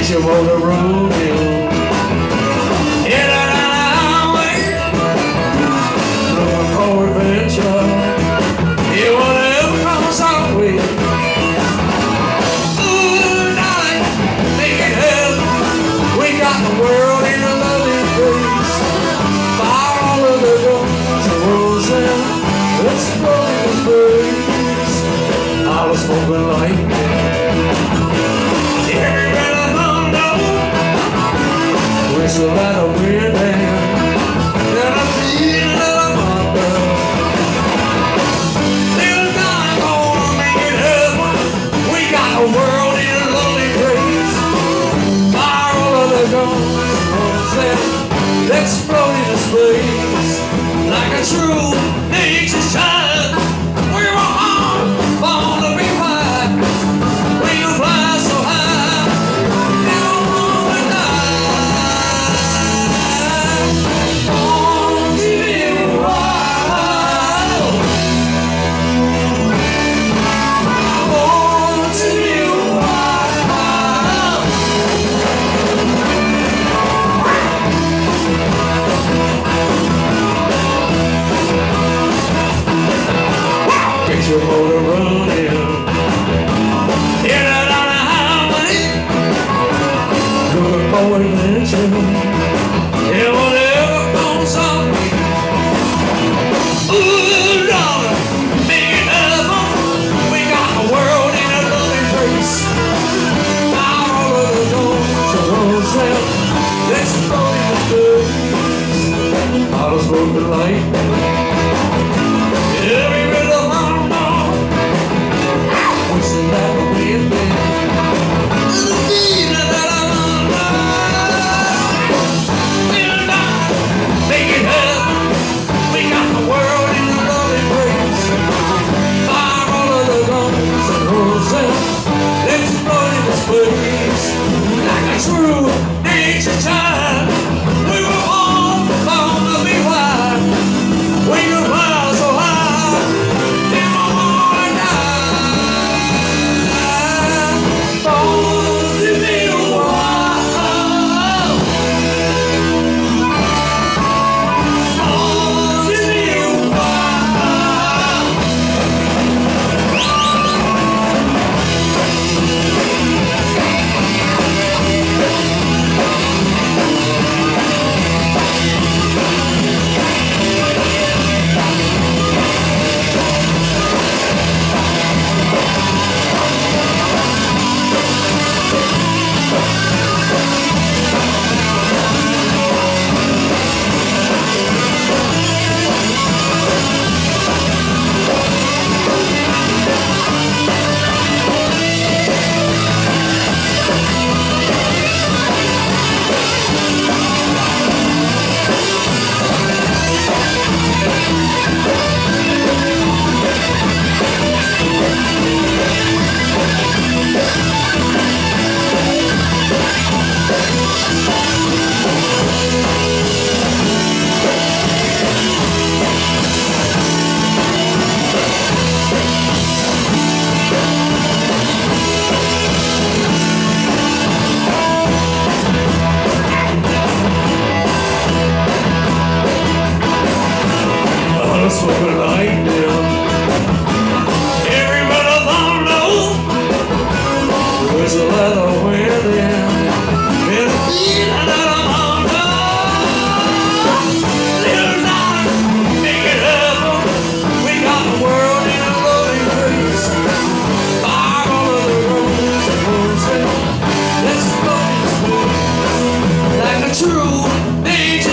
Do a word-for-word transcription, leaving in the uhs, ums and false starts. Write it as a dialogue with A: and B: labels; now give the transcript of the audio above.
A: Get your motor rolling. Get out on the highway, looking for adventure. You wanna ever cross our way? Ooh, darling, make it happen. We got the world in a loving place. Fire all of the guns and roses. Let's go in the place. I was smoking lightning. Every red thunder, whistle at a wind hand, and I feel that I'm under. Little darling, gonna make it happen. We got the world in a lovely place. Fire all of the guns and let's blow into space like a true nature's child. We were all born to be wild. We can fly so high, never wanna die. Born to be wild. Born to be wild. Get your motor running. Get out on the highway, looking for adventure. Yeah, whatever comes our way. Ooh, darling, make it happen. We got the world in a loving place. Fire all of the guns and roses. Let's go in the place. I was smoking lightning. Every bit of my mouth, wishing that the wind been. The feeling that I'm under. Little darling, make it happen. We got the world in a lovely place. Fire all of the guns and roses. Let's blow into space like a true nature child. We were all born to be wild. We could fly so high, never wanna die. Born to be wild. Born to be wild. Smoking lightning. Every bit of thunder, whistle at the wind end, and the feeling that I'm under. Little darling, make it happen. We got the world in a loving place. Fire all of the guns and roses. Let's go in space like a true nature.